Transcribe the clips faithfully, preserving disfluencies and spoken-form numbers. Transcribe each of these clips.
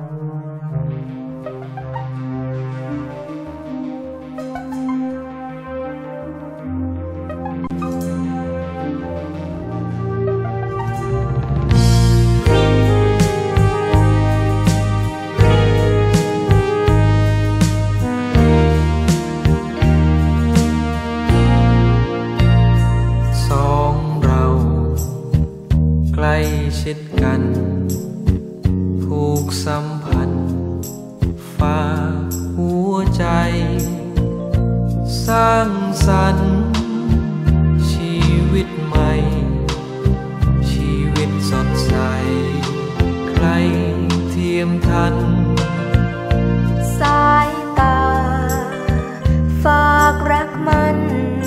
ชิดกันผูกสัมพันธ์ฝากหัวใจสร้างสรรค์ชีวิตใหม่ชีวิตสดใสใครเทียมทันสายตาฝากรักมัน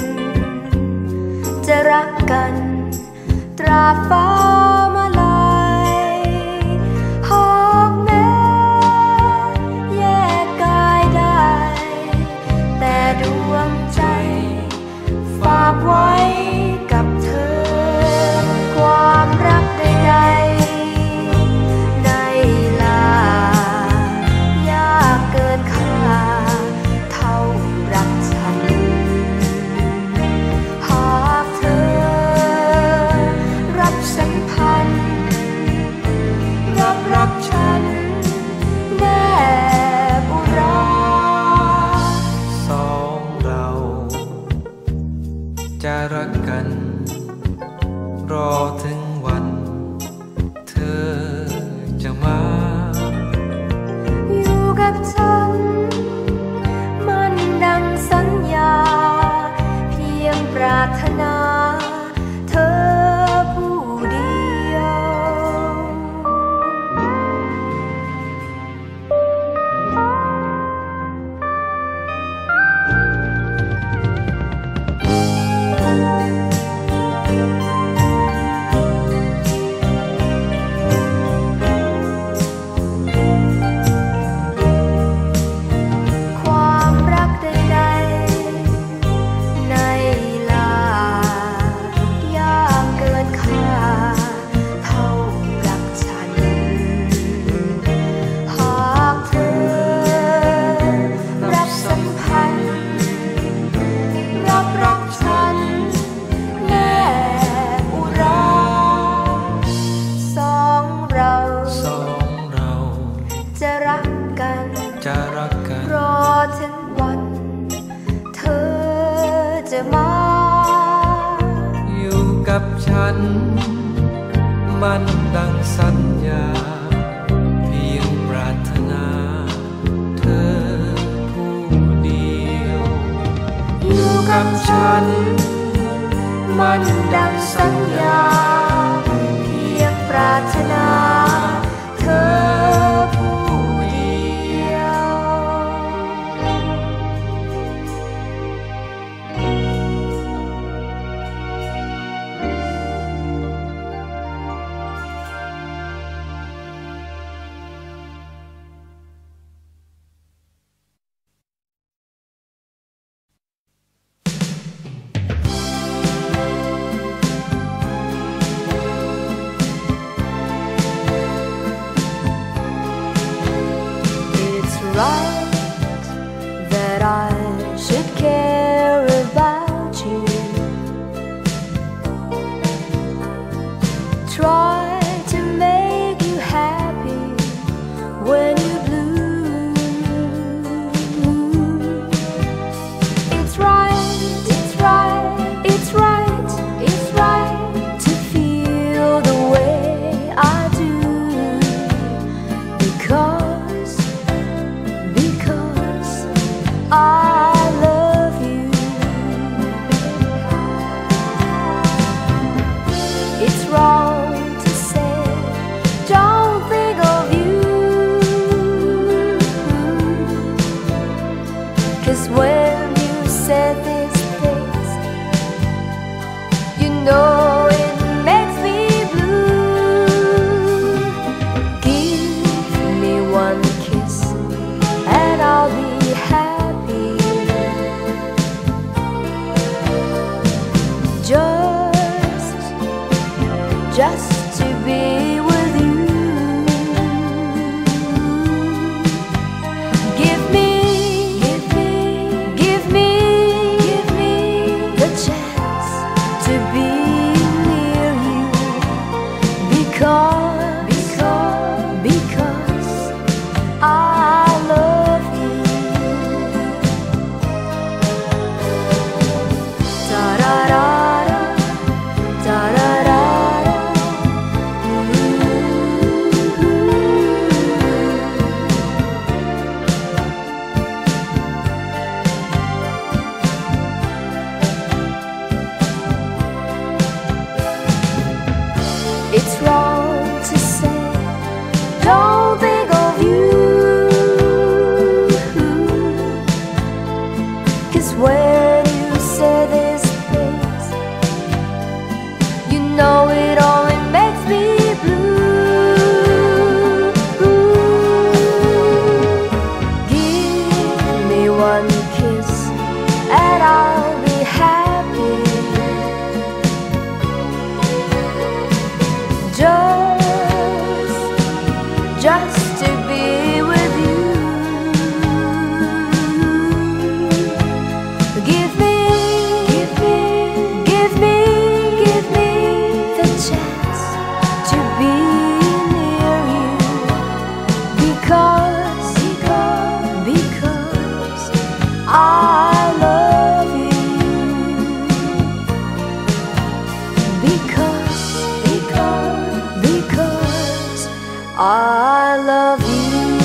จะรักกันตราบฟ้ามาลายหากแม้แยกกายได้แต่ดวงใจฝากไว้กับเธอความรักใดๆในลายากเกินค่าเท่ารักฉันหากเธอรับสัมพันธ์รับรักฉันแนบอุราสองเราจะรักกันรอถึงวันเธอจะมาอยู่กับฉันมันดังสัญญาเพียงปรารถนาเธอผู้เดียวความรักใดๆในลายากเกินค่าเท่ารักฉันหากเธอรับสัมพันธ์รับรักฉันแนบอุราสองเราสองเราจะรักกันจะรักกันรอถึงวันเธอจะมาอยู่กับฉันมันดังสัญญาเพียงปรารถนาเธอผู้เดียวอยู่กับฉันมันดังสัญญาเพียงปรารถนาเธอผู้เดียว Because don't think of you, 'cause when you say these things, you know it only makes me blue. Give me one kiss and I'll be happy. Just, just to be with you. Give me, give me, give me, give me the chance to be near you. Because, because, because I love you. Because, because, because I love you.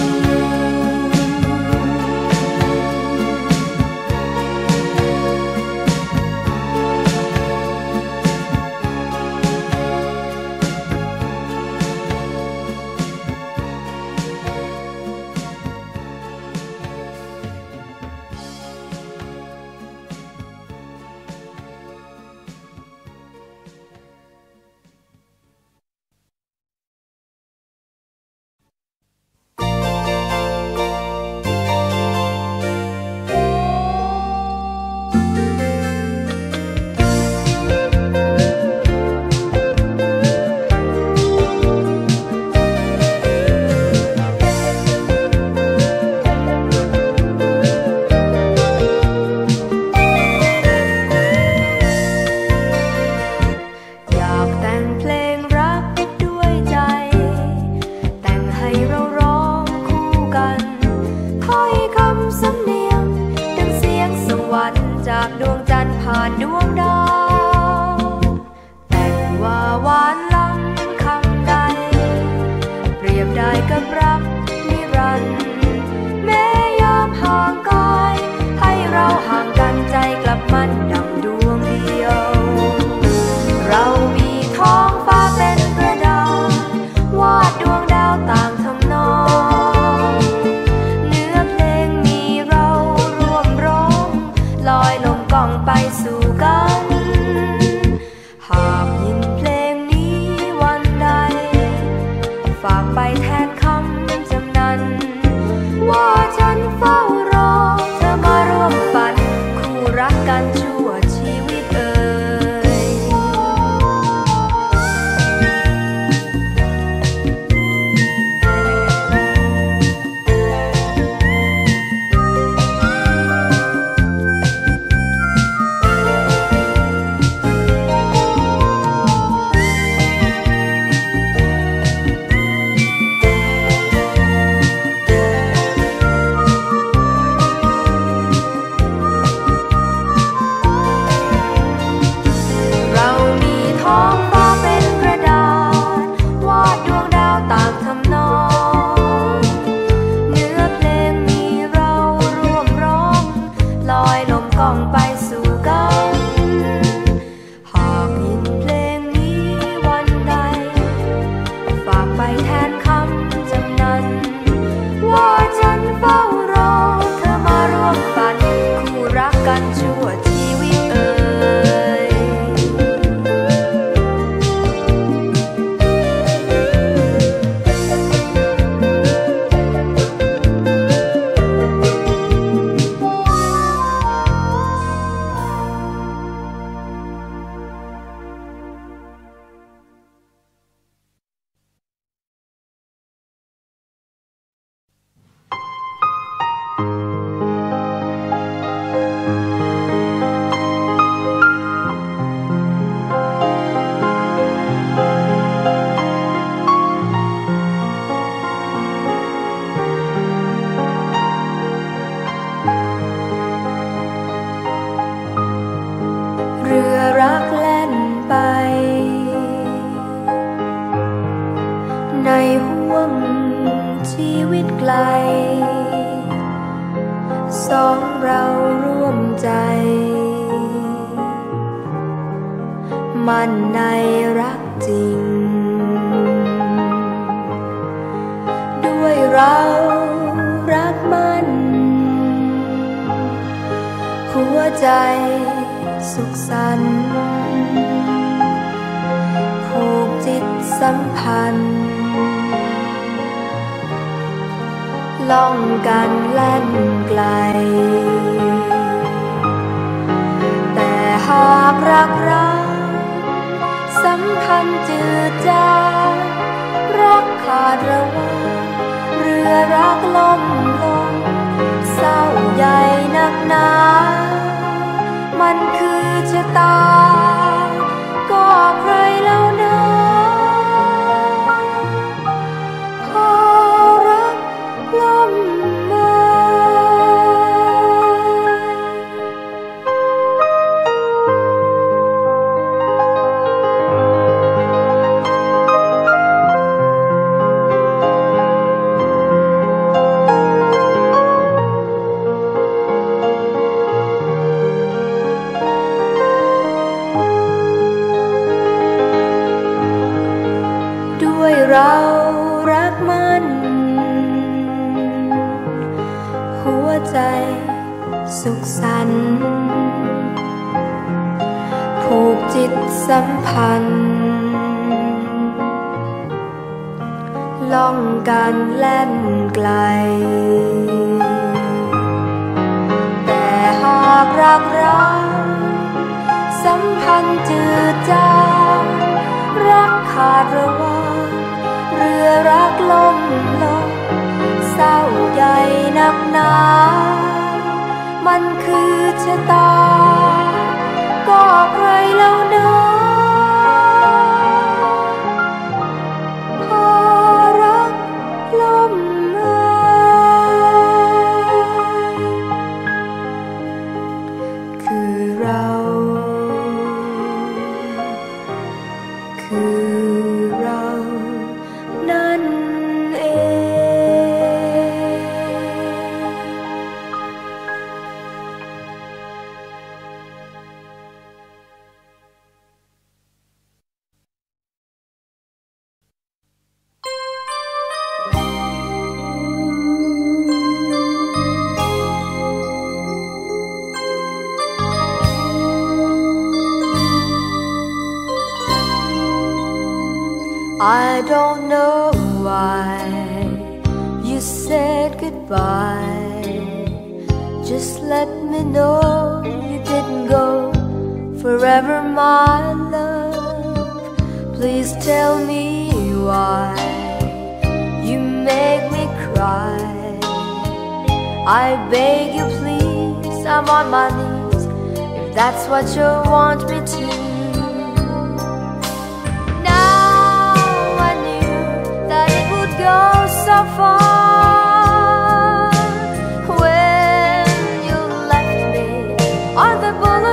อยากแต่งเพลงรักด้วยใจ แต่งให้เราร้องคู่กันถ้อยคำสำเนียงดังเสียงสวรรค์จากดวงจันทร์ผ่านดวงดาว แต่งว่าหวานล้ำคำใด เปรียบได้กับรักนิรันดร์แม้ยามห่างกาย ให้เราห่างกันใจกลับมันดังดวงเดียว เรามีท้องฟ้าเป็นกระดาษวาดดวงดาวต่างทำนอง เนื้อเพลงมีเราร่วมร้อง ลอยลมกล่องไปสู่กัน หากยินเพลงนี้วันใด ฝากไปแทนคำจำนัน ว่าฉันเฝ้ารอเธอมาร่วมฝัน คู่รักกันชั่วชีวิตเอ่ย เรามีท้องฟ้าเป็นกระดาษวาดดวงดาวต่างทำนอง เนื้อเพลงมีเราร่วมร้อง ลอยลมกล่องไปสู่กัน หากยินเพลงนี้วันใด ฝากไปแทนคำจำนัน ว่าฉันเฝ้ารอเธอมาร่วมฝัน คู่รักกันชั่วชีวิตเอ่ย เรือรักแล่นไป ในห้วงชีวิตไกล สองเราร่วมใจ มันในรักจริงเรารักมันหัวใจสุขสันต์ผูกจิตสัมพันธ์ล่องกันแล่นไกลแต่หากรักเราสัมพันธ์จืดจางรักขาดระหว่างเรือรักล่มลงเศร้าใหญ่นักหนามันคือชะตาก็ใครเล่านะพอรักล่มมา เรารักมันหัวใจสุขสันต์ผูกจิตสัมพันธ์ล่องกันแล่นไกลแต่หากรักเราสัมพันธ์จืดจางรักขาดระหว่างเรือรักล่มลงเศร้าใหญ่นักหนามันคือชะตาก็ใครเล่านะพอรักล่มหายคือเราคือเรานั่นเอง I don't know why you said goodbye. Just let me know you didn't go forever, my love. Please tell me why you make me cry. I beg you please, I'm on my knees, if that's what you want me to. Go so far when you left me on the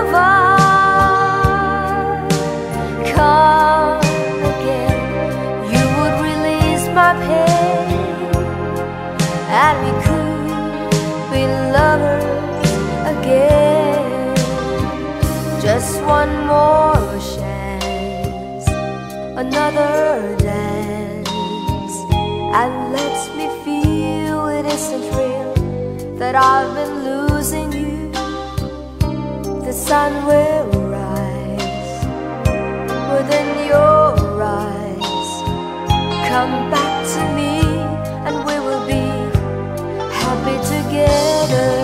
boulevard. Come again, you would release my pain, and we could be lovers again. Just one more chance, another dance, and lets me feel it isn't real that I've been losing you. The sun will rise within your eyes. Come back to me and we will be happy together.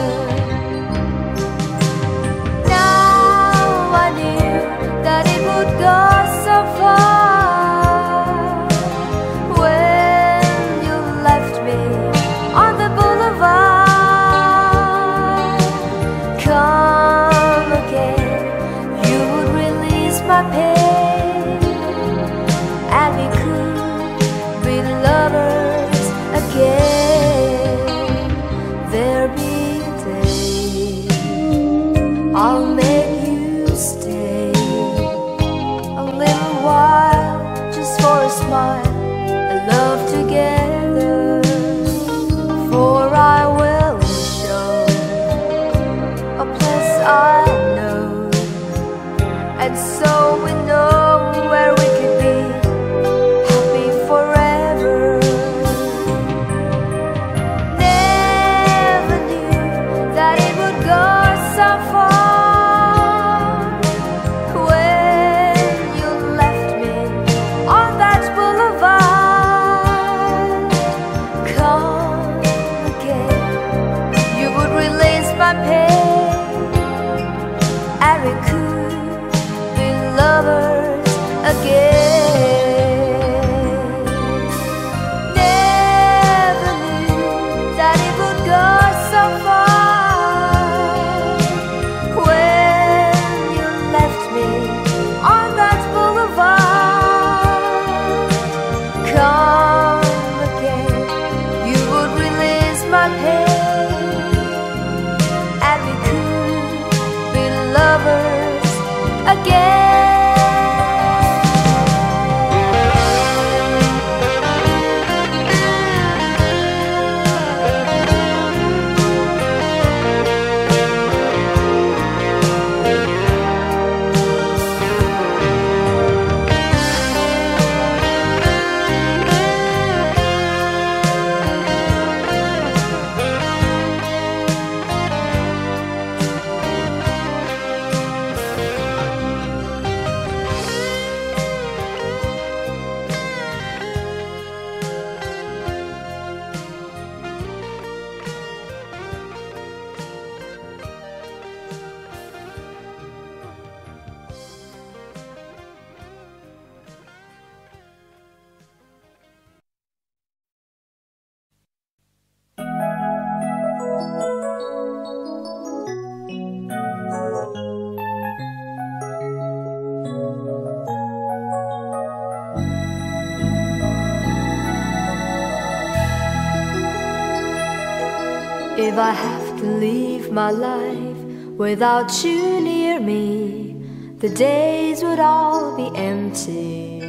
Now I knew that it would go so far. My pain, and we could be lovers If I have to live my life without you near me, the days would all be empty.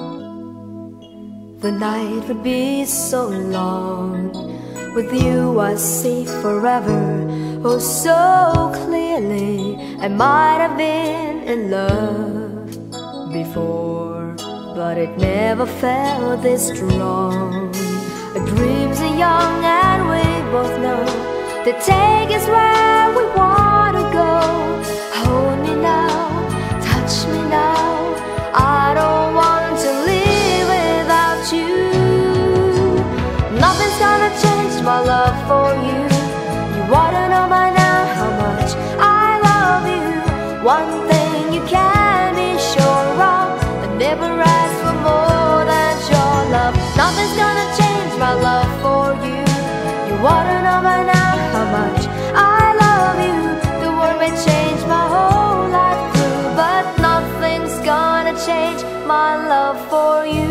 The night would be so long. With you I see forever, oh so clearly. I might have been in love before, but it never felt this strong. Our dreams are young and we both know they take us where we want to go. Hold me now, touch me now, I don't want to live without you. Nothing's gonna change my love for you. You wanna know by now how much I love you. One thing you can be sure of, I never ask for more than your love. Nothing's gonna change my love for you. You wanna know by now how much I love you. The world may change my whole life through, but nothing's gonna change my love for you.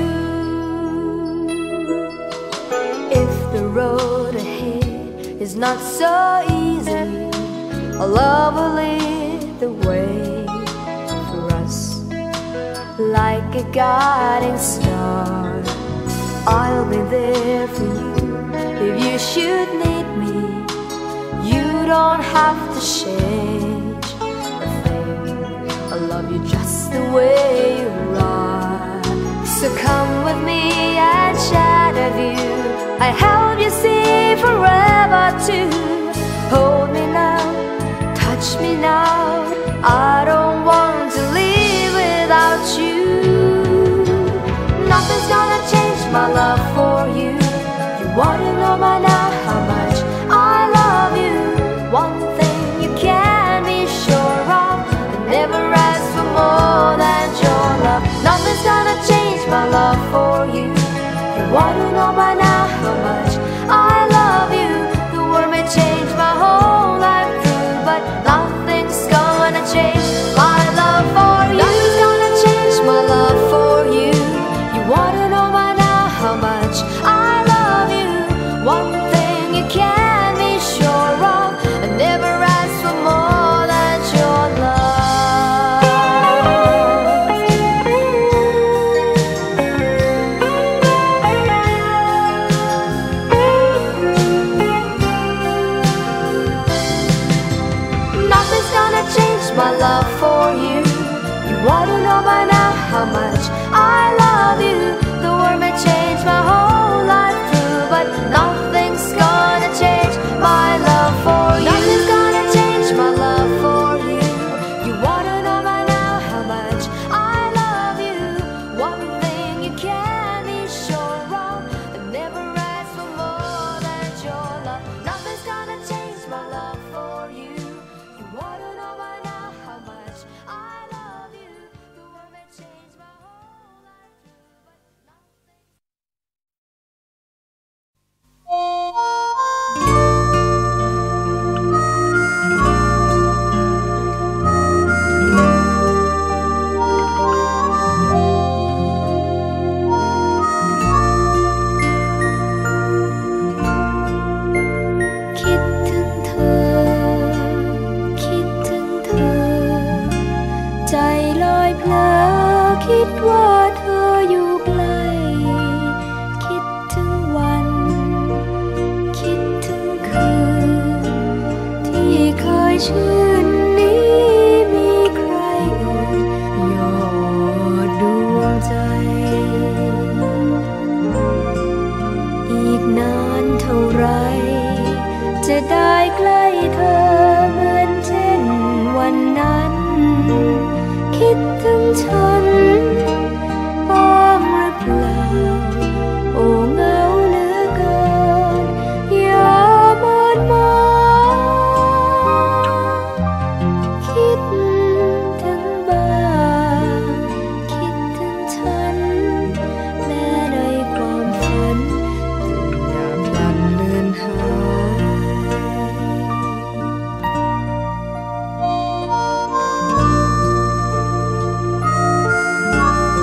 If the road ahead is not so easy, our love will lead the way for us like a guiding star. I'll be there for you if you should need me. You don't have to change a thing. I love you just the way you are. So come with me and chat a view. I help you see forever too. Hold me now, touch me now, I don't want to live without you. Nothing's gonna change my love for you. You wanna know by now how much I love you. One thing you can be sure of, I never ask for more than your love. Nothing's gonna change my love for you. You wanna know by now how much I love you. The world may change my whole life through, but nothing's gonna change my love for you. Nothing's gonna change my love for you. You wanna know by now how much I love you. One thing you can be sure of, I never ask for more than your love. Nothing's gonna change my love for you. You wanna know by now how much I love you. The world may change my whole life through, but nothing's gonna change my love for you. Nothing's gonna change my love for you. You wanna know by now how much I love you. One thing you can be sure of, I never ask for more than your love. Nothing's gonna change my love for you. You wanna know by now how much I love you. The world may change my whole life through, but nothing.คิดถึงเธอ คิดถึงเธอ ใจลอยเพลอคิดว่าเธออยู่ไกล คิดถึงวัน คิดถึงคืน ที่เคยชื่นนี้มีใครอื่นยอดดวงใจ อีกนานเท่าไร จะได้ใกล้เธอเหมือนเช่นวันนั้น คิดถึงฉันบ้างหรือเปล่า โอ้เหงาเหลือเกินอย่าเมินมาคิดถึงบ้างคิดถึงฉันแม้ในความฝันยามดันเลือนหาย คิ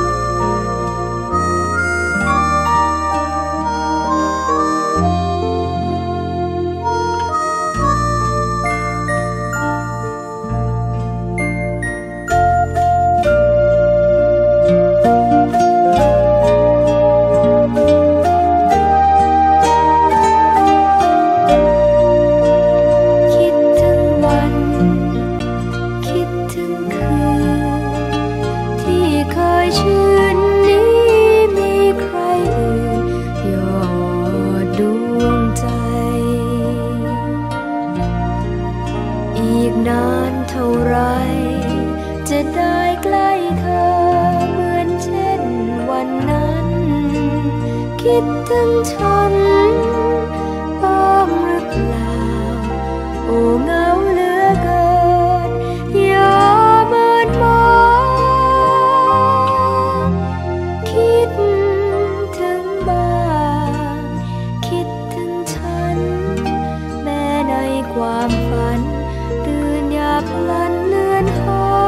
ได้ใกล้เธอเหมือนเช่นวันนั้นคิดถึงฉันบ้างหรือเปล่าโอ้เงาเหลือเกินอย่าเมินมองคิดถึงบ้างคิดถึงฉันแม้ในความฝันตื่นอย่าพลันเลือนห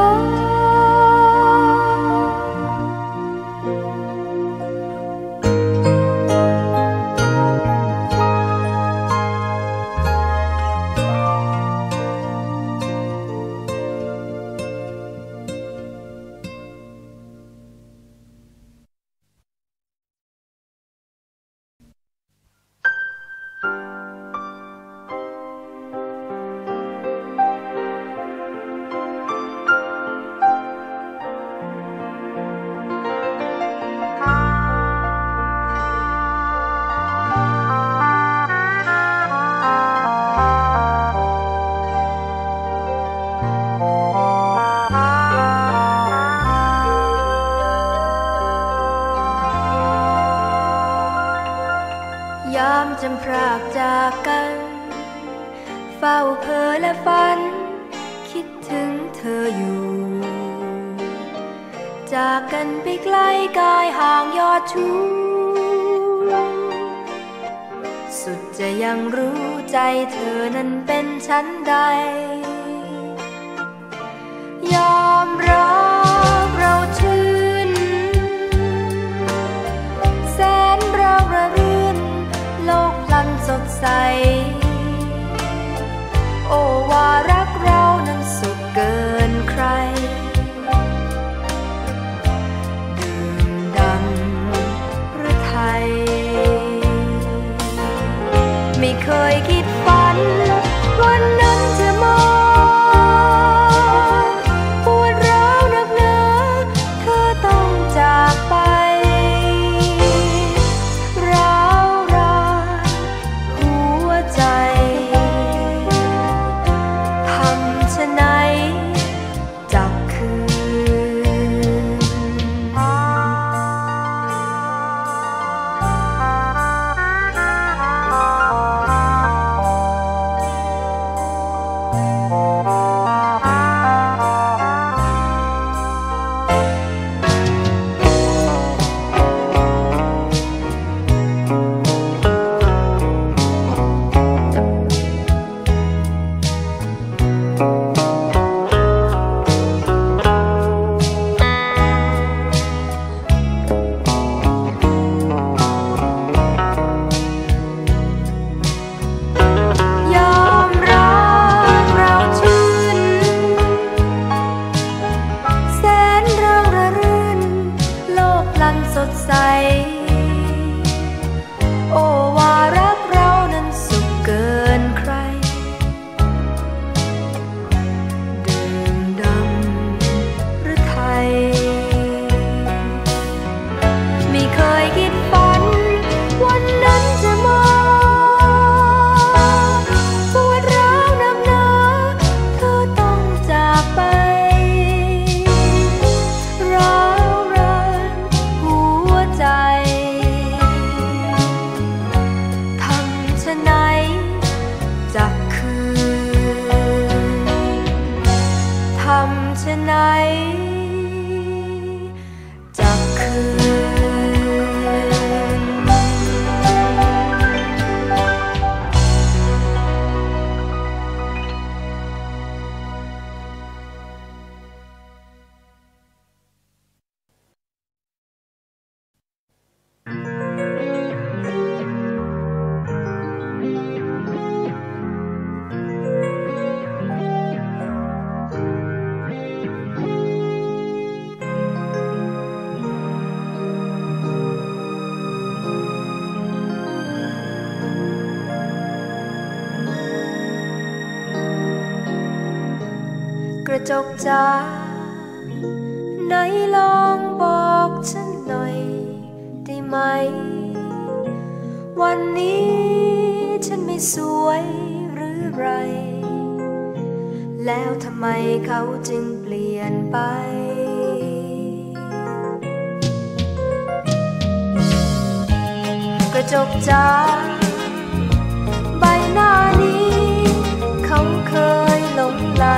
ยามจำพรากจากกันเฝ้าเพ้อและฝันคิดถึงเธออยู่จากกันไปไกลกายห่างยอดชูสุดจะยังรู้ใจเธอนั้นเป็นชั้นใดยอมรับเราชื่นแสนเราระรื่นโลกพลันสดใสโอ้ว่ารักเรานั้นสุขเกินใครดื่มดำหรือไทยไม่เคยคิดฝันวันนั้นจะมองปวดร้าวนักหนาเธอต้องจากไปร้าวรานหัวใจทำไฉนจับคืนสดใสโอ้ว่ารักเรานั้นสุขเกินใครดื่มดำหรือไทยไม่เคยคิดฝันวันนั้นจะมาปวดร้าวนักหนาเธอต้องจากไปทำไฉนจับคืนทำไฉนจับคืนกระจกจ๋าไหนลองบอกฉันหน่อยได้ไหมวันนี้ฉันไม่สวยหรือไรแล้วทำไมเขาจึงเปลี่ยนไปกระจกจ้าใบหน้านี้เขาเคยหลงไหล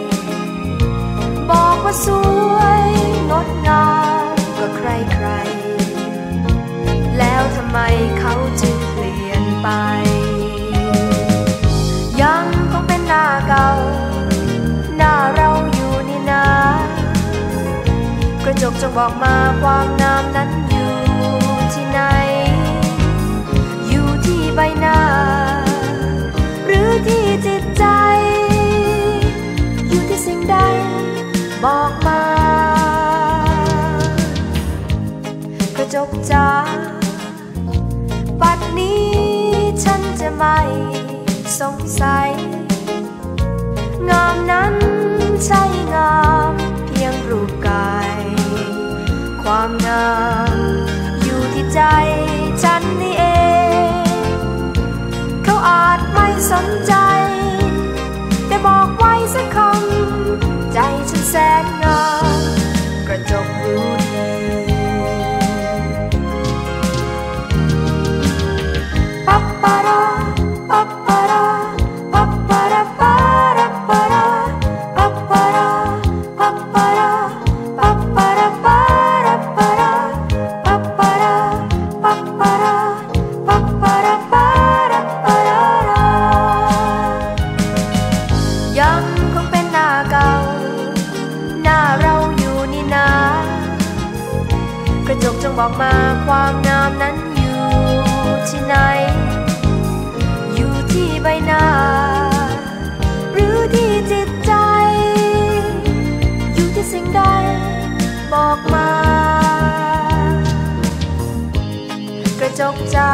บอกว่าสวยงดงามกว่าใครๆแล้วทำไมเขาจึงเปลี่ยนไปยังคงเป็นหน้าเก่าหน้าเราอยู่นี่นากระจกจงบอกมาความงามนั้นอยู่ที่ไหนอยู่ที่ใบหน้าหรือที่จิตใจอยู่ที่สิ่งใดบอกมากระจกจ้าบัดนี้ฉันจะไม่สงสัยงามนั้นใช่งามเพียงรูปกายความงามอยู่ที่ใจฉันนี่เองเขาอาจไม่สนใจแต่บอกไว้สักคำใจฉันแสนงามกระจกรู้ดีปัปปะราปัปปะราปัปปะราปะราปะราปัปปะราปัปปะราปัปปะราปะราปะราปัปปะราปัปปะราปัปปะราปะราปะรายังคงเป็นหน้าเก่าหน้าเราอยู่นี่นากระจกจงบอกมาความงามนั้นอยู่ที่ไหนอยู่ที่ใบหน้าหรือที่จิตใจอยู่ที่สิ่งใดบอกมากระจกจ้า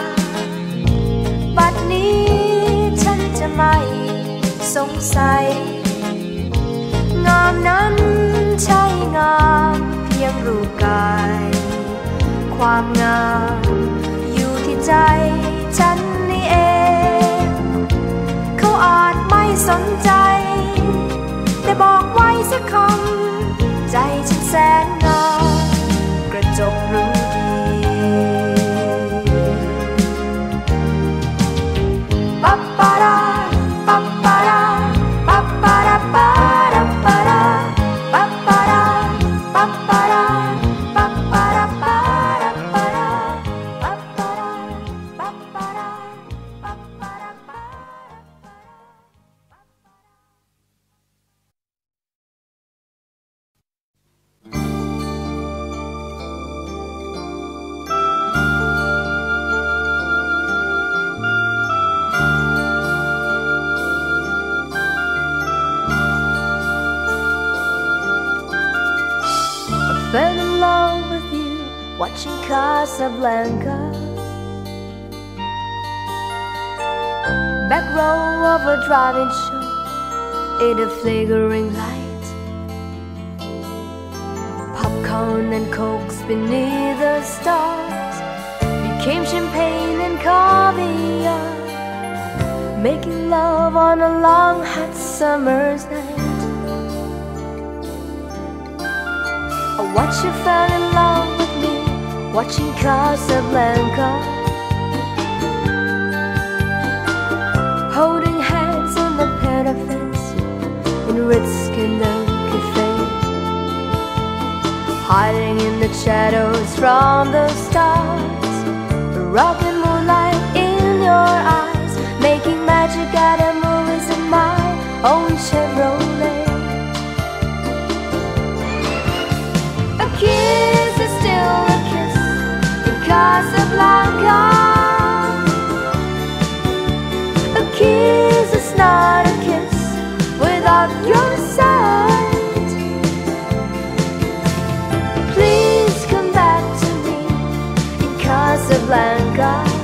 บัดนี้ฉันจะไม่สงสัยงามนั้นใช่งามเพียงรูปกายความงามอยู่ที่ใจฉันนี่เองเขาอาจไม่สนใจแต่บอกไว้สักคำใจฉันแสนงามกระจกรู้ดีปัปปะราปัปปะราปัปปะราปะราปะราปัปปะราปัปปะราปัปปะราปะราปะราปัปปะราปัปปะราปัปปะราปะรา Fell in love with you watching Casablanca, back row of a driving show in the flickering light, popcorn and cokes beneath the stars became champagne and caviar, making love on a long hot summer's night. I watched you fell in love with me, watching Casablanca, holding hands on the parapets in Ritz-Carlton Cafe, hiding in the shadows from the stars, the rock and moonlight in your eyes, making magic out of movies in my own Chevrolet. A kiss is still a kiss in Casablanca. A kiss is not a kiss without your sight. Please come back to me in Casablanca.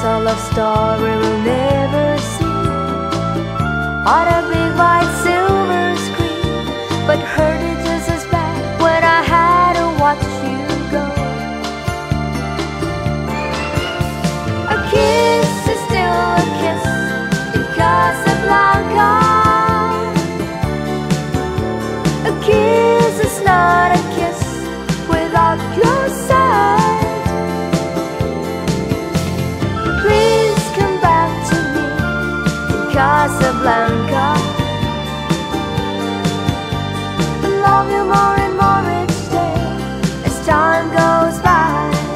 a love story we'll never see on a big white silver screen, but hurt it just as bad when I had to watch you go. A kiss is still a kiss in Casablanca. A kiss is not a kiss without your side. Please come back to me in Casablanca. I love you more and more each day as time goes by.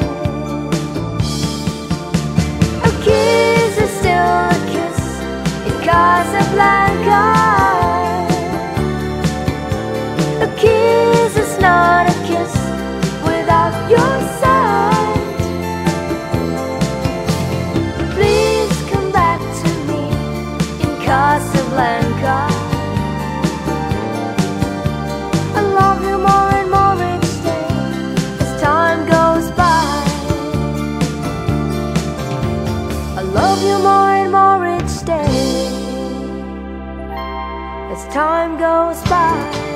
A kiss is still a kiss in Casablanca. A kiss is not a kiss without your side. Please come back to me in Casablanca. I love you more and more each day as time goes by. I love you more and more each day as time goes by.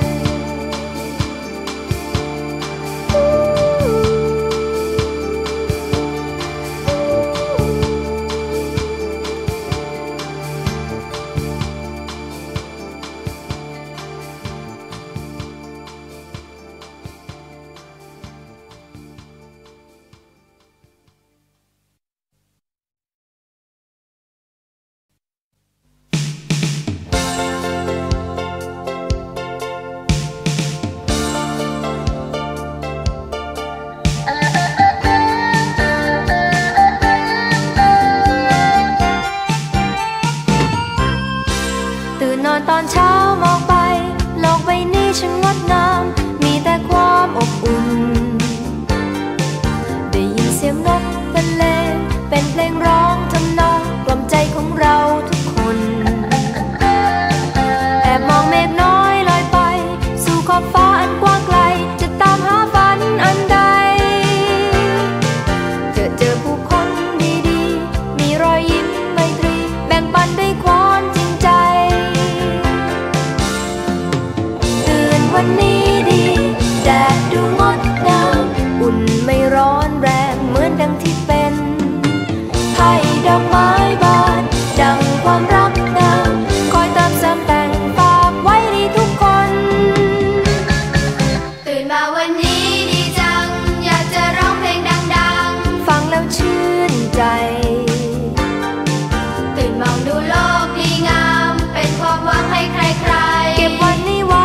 ตื่นนอนตอนเช้ามองไปโลกใบนี้ช่างงดงามมีแต่ความอบอุ่นได้ยินเสียงนกบรรเลงเป็นเพลงร้องทำนองกล่อมใจของเราทุกคนแอบมองเมฆน้อยลอยไปสู่ขอบฟ้าอันกว้างไกลจะตามหาฝันอันใดเจอเจอผู้คนดีๆมีรอยยิ้มไมตรีแบ่งปันด้วยความจริงใจวันนี้ดีแดดดูงดงามอุ่นไม่ร้อนแรงเหมือนดังที่เป็นให้ดอกไม้บานดังความรักงามคอยเติมเสริมแต่งฝากไว้ในทุกคนตื่นมาวันนี้ดีจังอยากจะร้องเพลงดังๆฟังแล้วชื่นใจตื่นมองดูโลกดีงามเป็นความหวังให้ใครๆเก็บวันนี้ไว้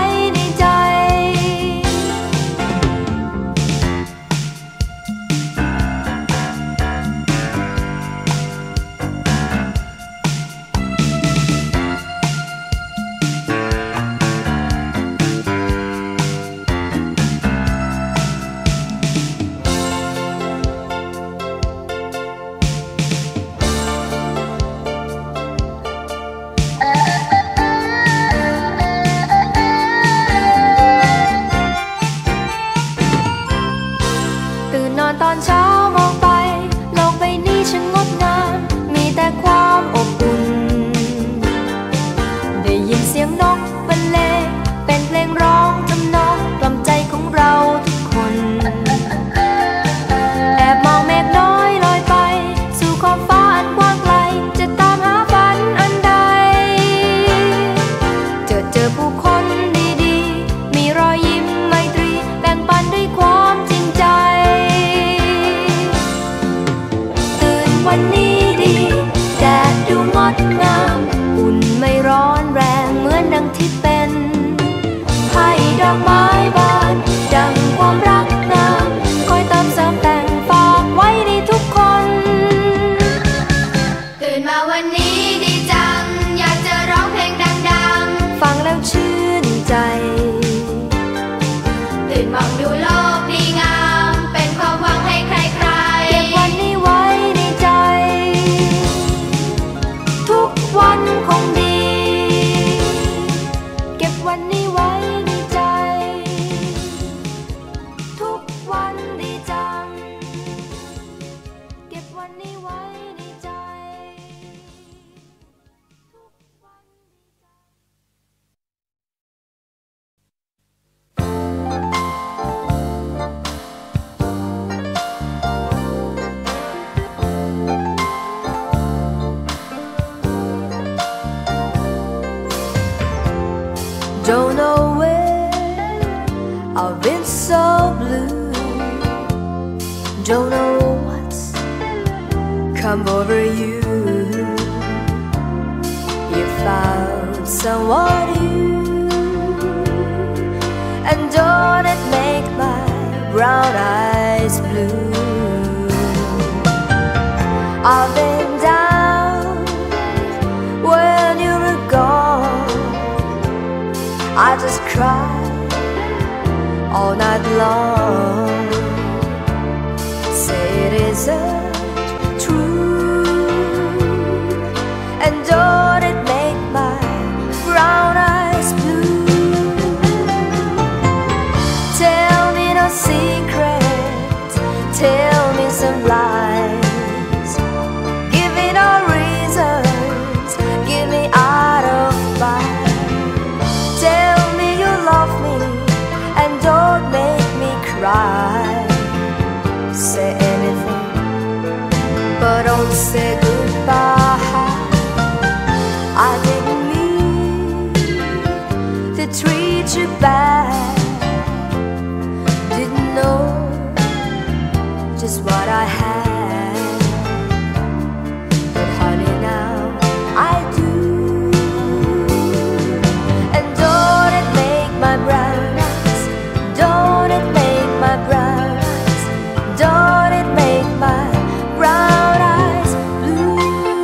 ตอนเช้ามองไปโลกใบนี้ช่างงดงามมีแต่ความอบอุ่นได้ยินเสียงนกบรรเลงเป็นเพลงร้องทำนองกล่อมใจของเราทุกคนแอบมองเมฆน้อยลอยไปสู่ขอบฟ้าอันกว้างไกลจะตามหาฝันอันใดเจอเจอผู้คนดีๆมีรอยยิ้มไมตรีแบ่งปันด้วยความจริงใจวันนี้ดีแดดดูงดงามอุ่นไม่ร้อนแรงเหมือนดังที่เป็นให้ดอกไม้บานดังความรักงามคอยเติมเสริมแต่งฝากไว้ในทุกคนตื่นมาวันนี้ดีจังอยากจะร้องเพลงดังๆฟังแล้วชื่นใจตื่นมองดูโลกดีงามเป็นความหวังให้ใครๆเก็บวันนี้ไว้ในใจทุกวันคงดีเก็บวันนี้ไว้ในใจทุกวันดีจังเก็บวันนี้ไว้ในใจ come over you. You found someone new, and don't it make my brown eyes blue? I've been down when you were gone. I just cried all night long. Say it isn't true, and don't it make my brown eyes blue? Tell me no secrets, tell me some lies, give me no reasons, give me out of mind. Tell me you love me and don't make me cry. Say anything, but don't say goodbye. I didn't mean to treat you bad, didn't know just what I had, but honey now I do. And don't it make my brown eyes, don't it make my brown eyes, don't it make my brown eyes blue?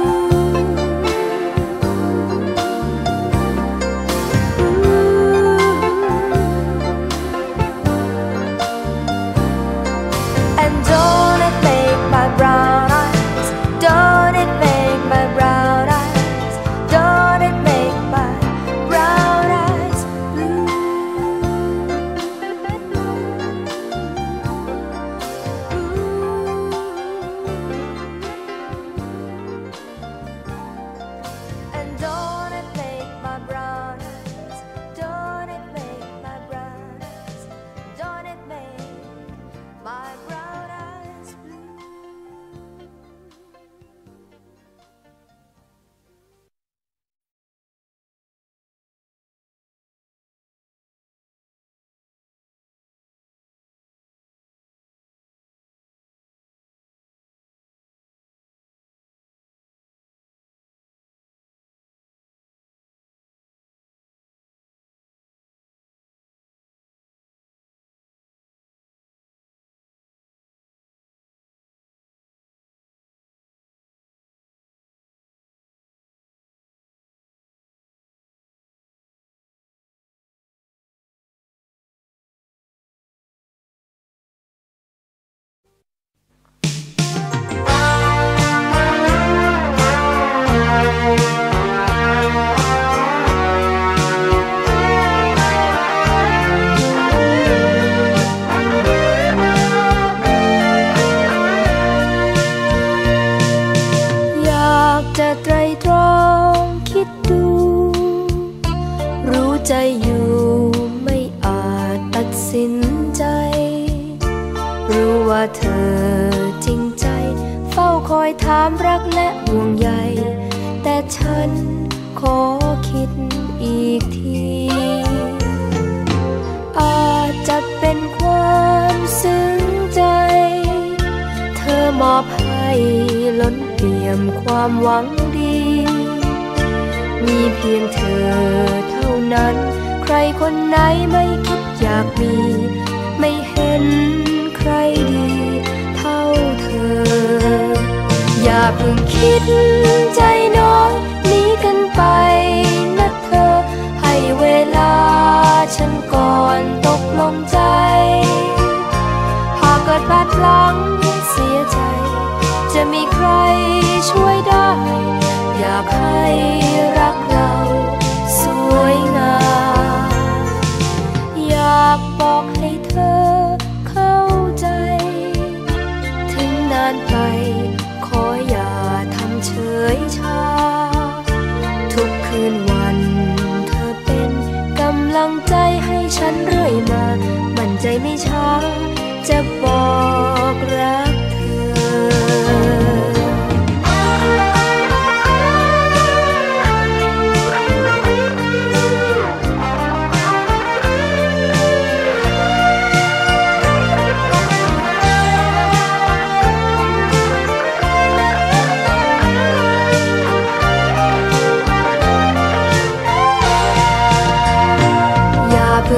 And don't it make my brown eyes, don't it make my brown eyes, don't it make my brown eyes blue? And don't it make my brown eyes, don't it make my brown eyes, don't it make my brown eyes blue?อยากจะไตรตรองคิดดู รู้ใจอยู่ไม่อาจตัดสินใจ รู้ว่าเธอจริงใจ เฝ้าคอยถามรักและห่วงใย แต่ฉันขอคิดอีกที อาจจะเป็นความซึ้งใจ เธอมอบให้ล้นเปี่ยมความหวังดี มีเพียงเธอเท่านั้น ใครคนไหนไม่คิดอยากมี ไม่เห็นใครดีเท่าเธอ อย่าเพิ่งคิดใจน้อยหนีกันไปนะเธอ ให้เวลาฉันก่อนตกลงใจ หากเกิดพลาดพลั้งเสียใจ จะมีใครช่วยได้ อยากให้รักเราสวยงาม อยากบอกให้เธอเข้าใจ ถึงนานไปขออย่าทำเฉยชา ทุกคืนวันเธอเป็นกำลังใจให้ฉันเรื่อยมา มั่นใจไม่ช้าจะบอกรักเธอ Thank you.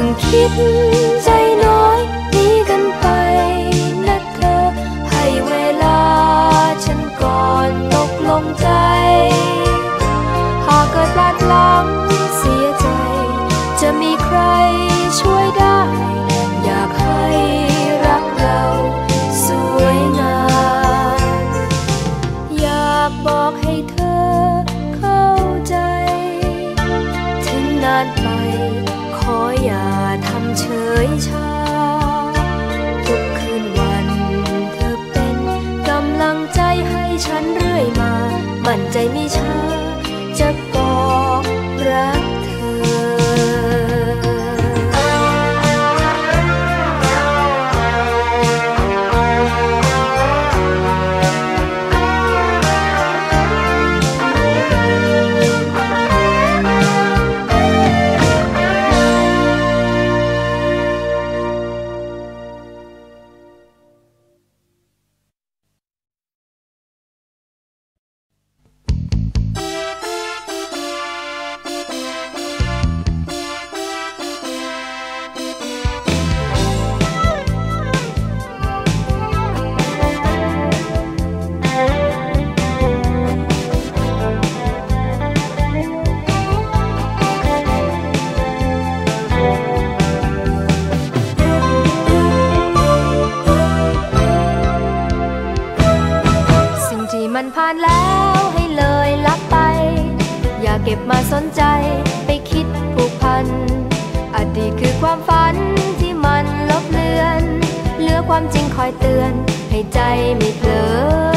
งคิดใจน้อยนี้กันไปนะเธอให้เวลาฉันก่อนตกลงใจหากเกิดพลาดพลั้งเสียใจจะมีใครช่วยได้อยากให้รักเราสวยงามอยากบอกให้เธอเข้าใจถึงนานไปขออย่าทำเฉยชาทุกคืนวันเธอเป็นกำลังใจให้ฉันเรื่อยมามั่นใจไม่ช้าจะบอกรักเธอมันผ่านแล้วให้เลยลับไปอย่าเก็บมาสนใจไปคิดผูกพันอดีตคือความฝันที่มันลบเลือนเหลือความจริงคอยเตือนให้ใจไม่เผลอ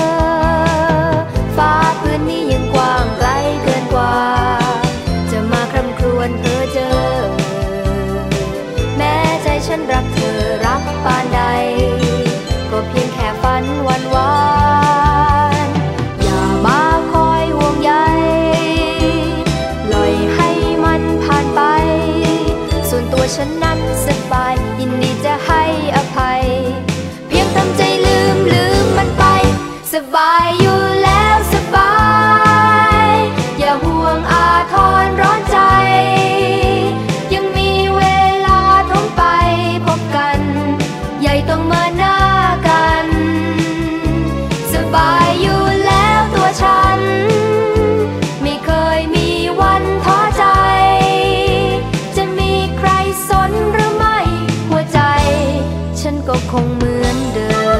ฟ้าพื้นนี้ยังกว้างไกลเกินกว่าจะมาคร่ำครวญเพ้อเจ้อแม้ใจฉันรักเธอรักปานใดก็เพียงแค่ฝันวันวานมาคอยห่วงใยปล่อยให้มันผ่านไปส่วนตัวฉันนั้นสบายยินดีจะให้อภัยเพียงทำใจลืมลืมมันไปสบายอยู่แล้วสบายอย่าห่วงอาทรร้อนใจยังมีเวลาท่องไปพบกันใหญ่ต้องมาหน้ากันสบายอยู่แล้วตัวฉันไม่เคยมีวันท้อใจจะมีใครสนหรือไม่หัวใจฉันก็คงเหมือนเดิม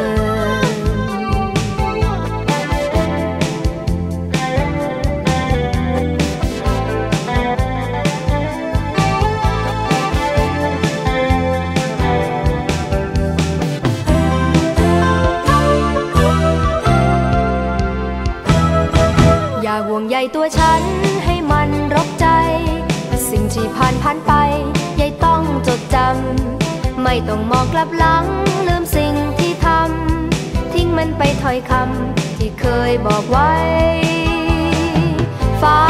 อย่าห่วงใยตัวฉันให้มันรบใจสิ่งที่ผ่านผ่านไปยายต้องจดจำไม่ต้องมองกลับหลังลืมสิ่งที่ทำทิ้งมันไปถ้อยคำที่เคยบอกไว้ฟ้า